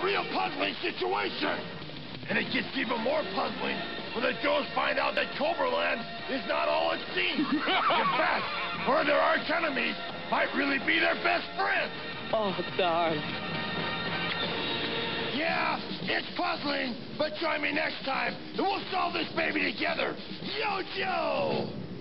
real puzzling situation. And it gets even more puzzling when the Joes find out that Cobraland is not all it seems. In fact, one of their arch enemies might really be their best friend. Oh, darn. Yeah, it's puzzling, but join me next time, and we'll solve this baby together. Yo, Joe!